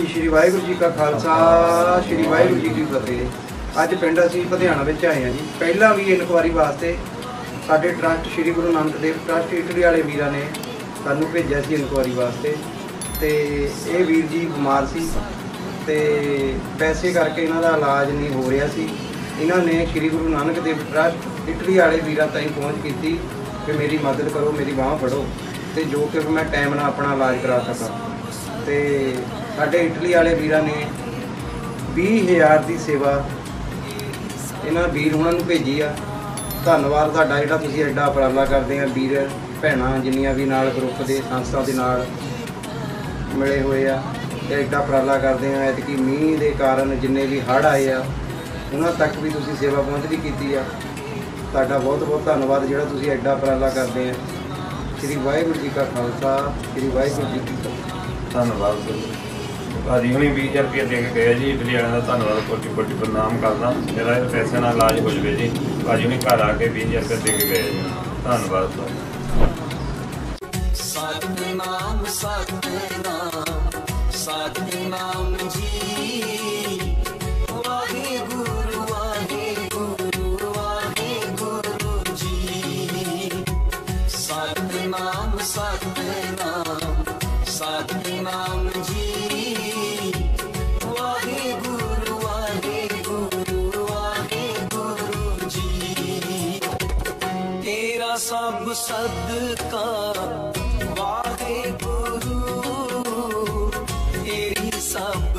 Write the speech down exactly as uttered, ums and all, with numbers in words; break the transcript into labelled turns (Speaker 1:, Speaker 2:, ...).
Speaker 1: श्री वाहिगुरू जी का खालसा श्री वाहिगुरू जी की फतेह। अज पिंड असीं लुधियाना विच आए हैं जी। पहला भी इनकुआरी वास्ते साडे trust Shri Guru Nanak Dev trust Italy वाले वीरां ने सानूं भेजिया सी इनकुआरी वास्ते। ते ये वीर जी बीमार सी ते पैसे करके इन्हां दा इलाज नहीं हो रहा सी। इन्हां ने श्री गुरु नानक देव ट्रस्ट इटली वाले वीरां ताईं पहुँच की कि मेरी मदद करो, मेरी बांह फड़ो तो जो कि मैं टाइम नाल अपना इलाज करा सकां। तो साडे इटली वाले वीरां ने बीस हज़ार की सेवा इन्हां वीर हुणां नूं भेजी आ। धन्नवाद तुहाडा जिहड़ा तुसीं एडा उपराला करदे आ। वीर भैणां जिन्नियां भी नाल ग्रुप के संस्था दे नाल मिले हुए आ ते एडा उपराला करदे आ। ऐतकी मींह दे कारण जिन्ने भी हड़ आए आ उन्हां तक भी तुसीं सेवा पहुँचदी कीती आ। तुहाडा बहुत बहुत धन्नवाद जिहड़ा तुसीं एडा उपराला करदे आ। श्री वाहिगुरू जी का खालसा श्री वाहिगुरू जी की फतेह।
Speaker 2: धन्नवाद भाजी हुणी बीस हज़ार रुपया दे के गए जी। इटली वाले का धन्नवाद कोटि कोटि प्रणाम करदा। मेरा पैसे ना इलाज हो जाए जी। भाजी हुणी घर आके बीस हज़ार रुपया दे के गए जी। धन्नवाद। सतनाम सतनाम सतनाम जी वाहिगुरू वाहिगुरू वाहिगुरू जी। सतनाम सतनाम सतनाम जी वाहिगुरू वाहिगुरू वाहिगुरू जी। तेरा सब सदका वाहिगुरू तेरी सब